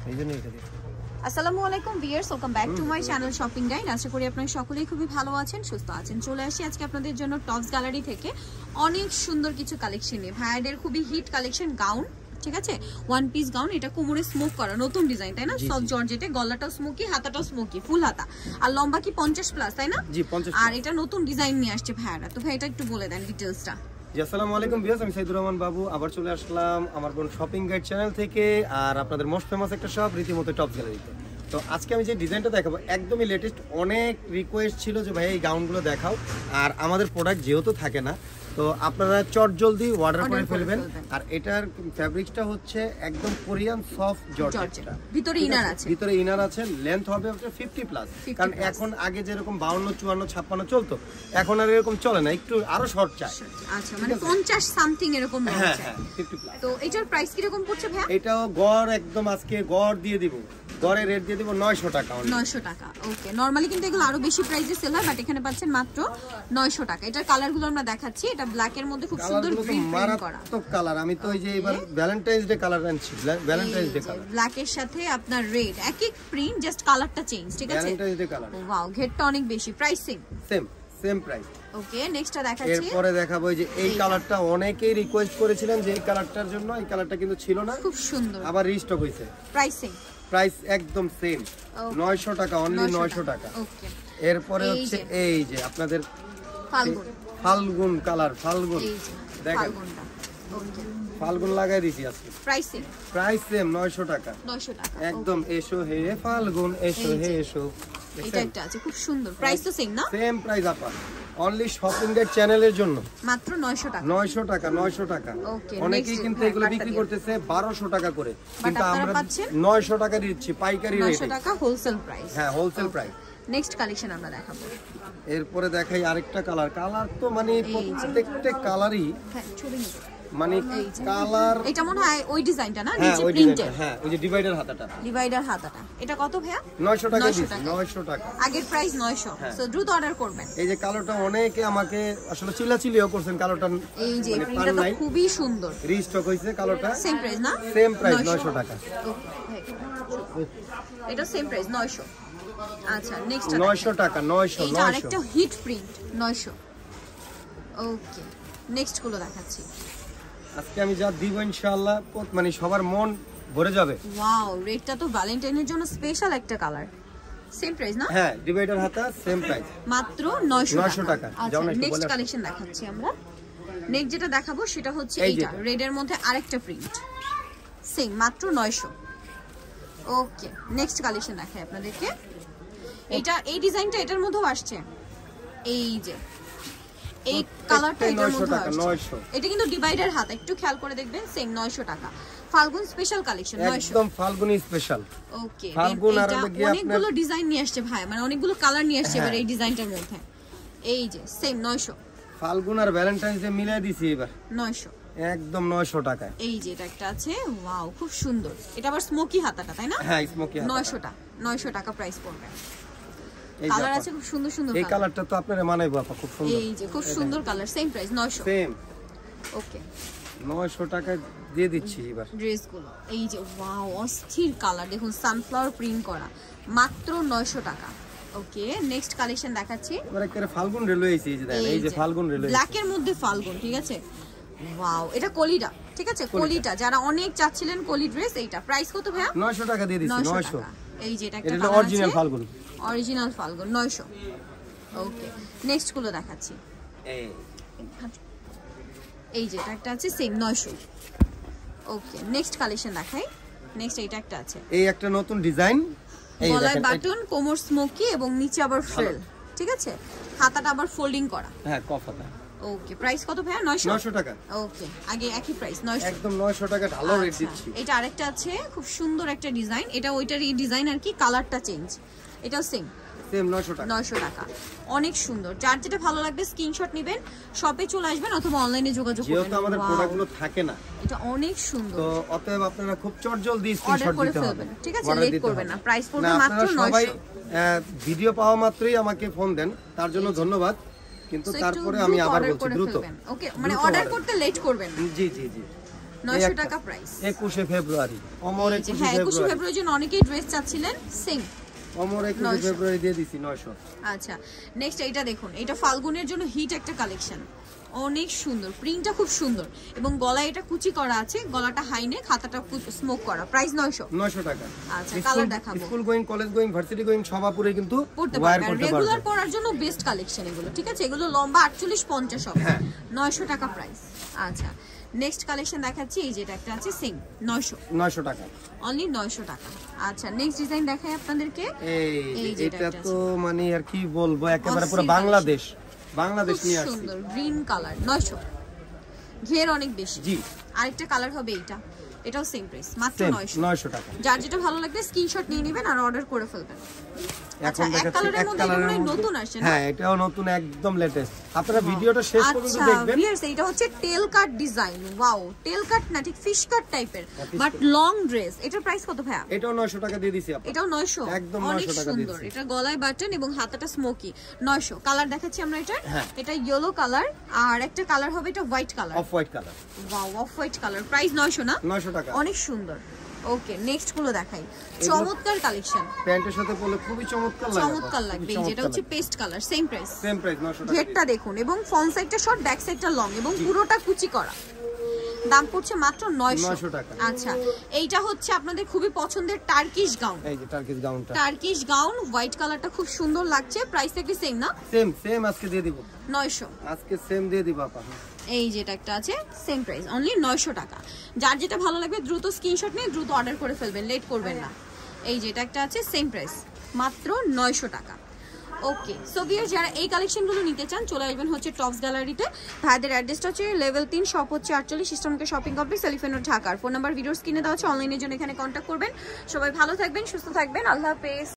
এইজন্য এটা দিই। আসসালামু আলাইকুম viewers, welcome back to my channel shopping guide. আশা করি আপনারা সকলেই খুবই ভালো আছেন, সুস্থ আছেন। চলে আসি আজকে আপনাদের জন্য টপস গ্যালারি থেকে অনেক সুন্দর কিছু কালেকশন নিয়ে। ভাইয়াদের খুবই হিট কালেকশন গাউন, ঠিক আছে, ওয়ান পিস গাউন। এটা কোমরে স্মোক করা নতুন ডিজাইন, তাই না? সফট জর্জেটে, গলাটাও স্মোকি, হাতাটাও স্মোকি, ফুল হাতা। আর লম্বা কি 50 প্লাস, তাই না? জি 50। আর এটা নতুন ডিজাইন নিয়ে আসছে ভাইয়ারা। তো ভাই এটা একটু বলে দেন ডিটেইলসটা। জি আসসালামু আলাইকুম ভিউয়ার্স, আমি সাইদুর রহমান বাবু আবার চলে আসলাম আমার বোন শপিং গাইড চ্যানেল থেকে, আর আপনাদের মোস্ট ফেমাস একটা শপ রীতিমতো টপস গ্যালারিতে। তো আজকে আমি যে ডিজাইনটা দেখাবো একদমই লেটেস্ট। অনেক রিকোয়েস্ট ছিল যে ভাই এই গাউনগুলো দেখাও, আর আমাদের প্রোডাক্ট যেহেতু থাকে না তো আপনারা চট জলদি অর্ডার করে ফেলবেন। আর এটার ফ্যাব্রিক্সটা হচ্ছে একদম কোরিয়ান সফট জর্জেট, ভিতরে ইনার আছে, ভিতরে ইনার আছে। লেন্থ হবে 50 প্লাস, কারণ এখন আগে যেরকম 52, 54, 56 চলতো, এখন আর এরকম চলে না, একটু আরো শর্ট চাই। আচ্ছা, মানে 50 সামথিং এরকম আছে। হ্যাঁ হ্যাঁ 50 প্লাস। তো এটার প্রাইস কি রকম পড়ছে ভাই? এটাও গড় একদম আজকে গড় দিয়ে দিব, গড়ে রেট দিয়ে দিব 900 টাকা। 900 টাকা, ওকে। নরমালি কিন্তু এগুলো আরো বেশি প্রাইসে সেল হয়, বাট এখানে পাচ্ছেন মাত্র 900 টাকা। এটার কালারগুলো আমরা দেখাচ্ছি। এটা ব্ল্যাক এর মধ্যে খুব সুন্দর প্রিন্ট করা, তো কালার আমি তো ওই যে এবার ভ্যালেন্টাইন্স ডে কালার আনছি, ভ্যালেন্টাইন্স ডে কালার, ব্ল্যাক এর সাথে আপনার রেড, এক এক প্রিন্ট, জাস্ট কালারটা চেঞ্জ, ঠিক আছে? Valentine's day colour. ওয়াও, ঘেরটা অনেক বেশি। Pricing same price. ওকে, নেক্সটটা দেখাচ্ছি। এরপরে দেখাবো যে এই কালারটা অনেকেই রিকোয়েস্ট করেছিলেন যে এই কালারটার জন্য, এই কালারটা কিন্তু ছিল না, খুব সুন্দর, আবার রিস্টক হইছে। প্রাইস একদম সেম 900 টাকা, অনলি 900 টাকা। ওকে, এরপরে হচ্ছে এই যে আপনাদের ফাল্গুন কালার, ফাল্গুন দেখেন, ফাল্গুন লাগাই দিছি আজকে। প্রাইস সেম 900 টাকা, 900 টাকা একদম। এসো হে ফাল্গুন, এসো হে এসো, এটা একটা আছে খুব সুন্দর। প্রাইস তো সেম না? সেম প্রাইস আপা, অনলি শপিং গাইড চ্যানেলের জন্য মাত্র 900 টাকা। 900 টাকা, 900 টাকা। অনেকেই কিন্তু এগুলো বিক্রি করতেছে 1200 টাকা করে, কিন্তু আমরা 900 টাকা দিচ্ছি পাইকারি রেটে। 900 টাকা হোলসেল প্রাইস। হ্যাঁ, হোলসেল প্রাইস। নেক্সট কালেকশন আমরা দেখাবো। এরপরে দেখাই আরেকটা কালার। কালার তো মানে প্রত্যেকটা কালারই, হ্যাঁ ছবি নিতে মানে কালার। এটা মনে হয় ওই ডিজাইনটা না, হ্যাঁ নিচে ওই প্রিন্টেড। হ্যাঁ ওই যে ডিভাইডার হাতাটা, ডিভাইডার হাতাটা। এটা কত ভাইয়া? 900 টাকা দিচ্ছি, 900 টাকা। আগের প্রাইস 900, সো দ্রুত অর্ডার করবেন। এই যে কালারটা অনেকে আমাকে আসলে চিল্লাচিল্লিও করছেন, কালারটা এই যে প্রিন্টটা তো খুবই সুন্দর, রিস্টক হইছে কালারটা। সেম প্রাইস না? সেম প্রাইস 900 টাকা। এটা সেম প্রাইস 900। আচ্ছা, নেক্সট 900 টাকা, 900। এটা আরেকটা হিট প্রিন্ট 900। ওকে, নেক্সট গুলো দেখাচ্ছি। আজকে আমি যা দিব ইনশাআল্লাহ মানে সবার মন ভরে যাবে। ওয়াও, রেডটা তো ভ্যালেন্টাইনের জন্য স্পেশাল একটা কালার। সেম প্রাইস না? হ্যাঁ, ডিভাইডার হাতা সেম প্রাইস, মাত্র 900 টাকা। আচ্ছা, নেক্সট কালেকশন দেখাচ্ছি আমরা। নেক্সট যেটা দেখাবো সেটা হচ্ছে এইটা, রেডের মধ্যে আরেকটা প্রিন্ট, সেম মাত্র 900। ওকে, নেক্সট কালেকশন দেখাই আপনাদেরকে। এটা এই ডিজাইনটা এটার মধ্যেও আসছে, এই যে এই কালারটা এটার মধ্যে আসছে। এটা কিন্তু ডিভাইডার হাত, একটু খেয়াল করে দেখবেন। সেম 900 টাকা, ফাল্গুন স্পেশাল কালেকশন 900, একদম ফাল্গুনি স্পেশাল। ওকে, ফাল্গুন আর অনেকগুলো ডিজাইন নিয়ে আসছে ভাই, মানে অনেকগুলো কালার নিয়ে আসছে এবার এই ডিজাইনটার মধ্যে। এই যে সেম 900, ফাল্গুন আর ভ্যালেন্টাইন্স ডে মিলাই দিছি এবার 900, একদম 900 টাকা। এই যে এটা একটা আছে, ওয়াও খুব সুন্দর। এটা আবার স্মোকি হাতাটা, তাই না? হ্যাঁ স্মোকি হাতা। 900 টাকা প্রাইস পড়বে। কালার আছে খুব সুন্দর সুন্দর। এই কালারটা তো আপনারা মানাইবো আপা, খুব সুন্দর। এই যে খুব সুন্দর colour, same price 900। Same, okay, 900 টাকা দিয়ে দিচ্ছি এবার ড্রেসগুলো। এই যে ওয়াও, অস্থির কালার দেখুন, সানফ্লাওয়ার প্রিন্ট করা, মাত্র 900 টাকা। ওকে, নেক্সট কালেকশন দেখাচ্ছি। এবারে করে ফাল্গুন রেল হইছে, এই যে দেখেন, এই যে ফাল্গুন রেল হইছে, ব্ল্যাক এর মধ্যে ফাল্গুন, ঠিক আছে? ওয়াও, এটা কলিটা, ঠিক আছে? কলিটা যারা অনেক চাচ্ছিলেন কলি ড্রেস, এইটা প্রাইস কত ভাইয়া? 900 টাকা দিয়ে দিচ্ছি, 900। এই যে এটা একটা এটা original Falgun, original Falgun 900। Okay, next গুলো দেখাচ্ছি। এই যে এটা একটা আছে সেম 900। ওকে, নেক্সট কালেকশন দেখাই। নেক্সট এটা একটা আছে, এই একটা নতুন ডিজাইন, এই গলায় বাটন, কোমর স্মোকি এবং নিচে আবার ফ্রিল, ঠিক আছে? হাতাটা আবার ফোল্ডিং করা। হ্যাঁ, কফ হাতা। ওকে, প্রাইস কত ভাইয়া? 900 টাকা। ওকে, আগে একই প্রাইস 900, একদম 900 টাকা ঢালো রেট দিচ্ছি। এটা আরেকটা আছে খুব সুন্দর একটা ডিজাইন, এটা ওইটারই ডিজাইন আর কি, কালারটা চেঞ্জ। এটাও সেম 900 টাকা, 900 টাকা। অনেক সুন্দর, যার যেটা ভালো লাগবে স্ক্রিনশট নেবেন, শপে চলে আসবেন অথবা অনলাইনে যোগাযোগ করবেন। যেহেতু আমাদের প্রোডাক্টগুলো থাকে না, এটা অনেক সুন্দর, তো অতএব আপনারা খুব চটজলদি স্ক্রিনশট দিতে হবে, ঠিক আছে? লেট করবেন না, প্রাইস পড়বে মাত্র 900। ভিডিও পাওয়া মাত্রই আমাকে ফোন দেন, তার জন্য ধন্যবাদ। কিন্তু তারপরে আমি আবার বলছি দ্রুত, ওকে, মানে অর্ডার করতে লেট করবেন। জি জি জি। 900 টাকা প্রাইস। 21 ফেব্রুয়ারি অমর 21 ফেব্রুয়ারির জন্য অনেকেই ড্রেস চাচ্ছিলেন, সেম অমর 21 ফেব্রুয়ারি দিয়ে দিছি 900। আচ্ছা নেক্সট এইটা দেখুন, এটা ফাল্গুনের জন্য হিট একটা কালেকশন, অনেক সুন্দর, প্রিন্টটা খুব সুন্দর এবং গলায় এটা কুচি করা আছে, গলাটা হাই নেক, হাতাটা স্মোক করা, প্রাইস 900 টাকা। আচ্ছা কালার দেখাবো, school going, college going, varsity going সবাপুরে কিন্তু পড়তে পারবেন, রেগুলার পরার জন্য বেস্ট কালেকশন এগুলো, ঠিক আছে? এগুলো লম্বা 48-50 হবে, 900 টাকা প্রাইস। আচ্ছা নেক্সট কালেকশন দেখাচ্ছি, এই যেটা একটা আছে সেম 900 টাকা, অনলি 900 টাকা। আচ্ছা নেক্সট ডিজাইন দেখাই আপনাদেরকে, এই এটা তো মানে আর কি বলবো, একেবারে পুরো বাংলাদেশ নিয়ে আসছে, সুন্দর গ্রিন কালার, 900, ঘের অনেক বেশি। জি আরেকটা কালার হবে এইটা, এটাও সেম প্রাইস, মাত্র 900 টাকা। যার যেটা ভালো লাগবে স্ক্রিনশট নিয়ে নেবেন আর অর্ডার করে ফেলবেন। এখন দেখাচ্ছি এক কালারের নতুন আসছে না? হ্যাঁ এটাও নতুন, একদম লেটেস্ট। আপনারা ভিডিওটা শেষ পর্যন্ত দেখবেন। ভিউয়ার্স এটা হচ্ছে টেল কাট ডিজাইন, ওয়াও, টেল কাট না, ঠিক ফিশ কাট টাইপের বাট লং ড্রেস। এটার প্রাইস কত ভাইয়া? এটাও 900 টাকা দিয়ে দিছি আপনাদের। এটাও 900, একদম 900 টাকা দিয়ে দিছি। এটা গলায় বাটন এবং হাতাটা স্মোকি, 900। কালার দেখাচ্ছি আমরা এটা ইয়েলো কালার, আর একটা কালার হবে এটা white colour, off white colour, wow off white colour, price 900 না? 900 টাকা, অনেক সুন্দর। ওকে নেক্সট গুলো দেখাই, চমৎকার কালেকশন, প্যান্টের সাথে পরলে খুবই চমৎকার লাগবে। যেটা হচ্ছে পেস্ট কালার, সেম প্রাইস 900 টাকা। ঘেরটা দেখুন এবং ফ্রন্ট সাইডটা শর্ট, ব্যাক সাইডটা লং এবং পুরোটা কুচি করা, দাম পড়ছে মাত্র 900 টাকা। আচ্ছা এইটা হচ্ছে আপনাদের খুবই পছন্দের টার্কিশ গাউন, এই যে টার্কিশ গাউন হোয়াইট কালারটা খুব সুন্দর লাগছে, প্রাইস কি সেম না? সেম আজকে দিয়ে দিব 900, আজকে সেম দিয়ে দিব আপা। এই যেটা একটা আছে সেম প্রাইস, অনলি 900 টাকা। যার যেটা ভালো লাগবে দ্রুত স্ক্রিনশট নিয়ে দ্রুত অর্ডার করে ফেলবেন, লেট করবেন না। এই যেটা একটা আছে সেম প্রাইস, মাত্র 900 টাকা। ওকে সো ভিউয়ার্স, যারা এই কালেকশনগুলো নিতে চান চলে আসবেন হচ্ছে টপস গ্যালারিতে। ভাইদের অ্যাড্রেসটা হচ্ছে লেভেল 3, শপ হচ্ছে 48 ইস্টার্নকে শপিং কমপ্লেক্স, এলিফ্যান্ট রোড, ঢাকার। ফোন নাম্বার ভিডিওর স্ক্রিনে দেওয়া আছে, অনলাইনের জন্য এখানে কন্ট্যাক্ট করবেন। সবাই ভালো থাকবেন, সুস্থ থাকবেন, আল্লাহ হাফেজ।